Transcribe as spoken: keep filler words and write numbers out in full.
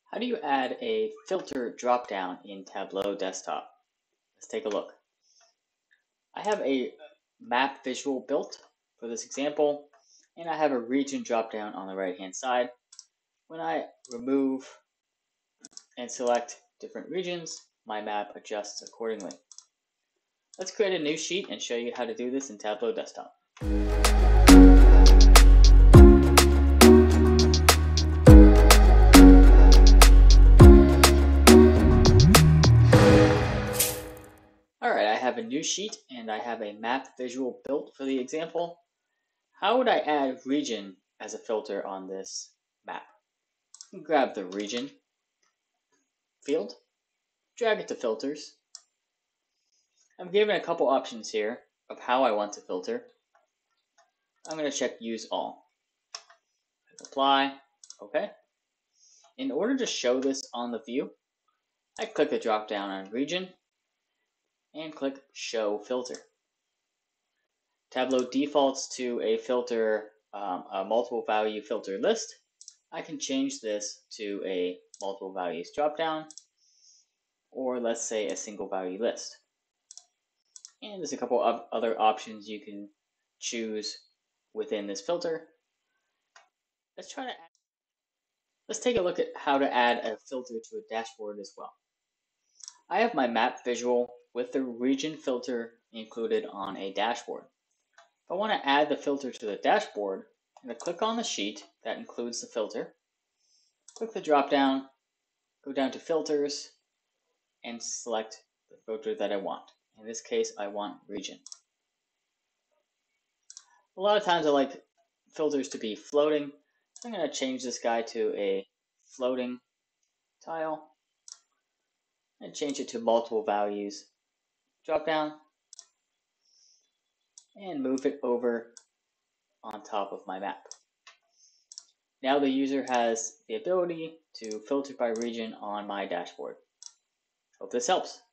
How do you add a filter dropdown in Tableau Desktop? Let's take a look. I have a map visual built for this example, and I have a region dropdown on the right hand side. When I remove and select different regions, my map adjusts accordingly. Let's create a new sheet and show you how to do this in Tableau Desktop. Alright, I have a new sheet and I have a map visual built for the example. How would I add region as a filter on this map? Grab the region field, drag it to filters. I'm given a couple options here of how I want to filter. I'm going to check use all. Apply, okay. In order to show this on the view, I click the drop down on region and click show filter. Tableau defaults to a filter, um, a multiple value filter list. I can change this to a multiple values dropdown, or let's say a single value list. And there's a couple of other options you can choose within this filter. Let's try to add, let's take a look at how to add a filter to a dashboard as well. I have my map visual with the region filter included on a dashboard. If I want to add the filter to the dashboard, I'm going to click on the sheet that includes the filter, click the drop down, go down to filters, and select the filter that I want. In this case, I want region. A lot of times I like filters to be floating, so I'm going to change this guy to a floating tile and change it to multiple values drop down and move it over on top of my map. Now the user has the ability to filter by region on my dashboard. Hope this helps.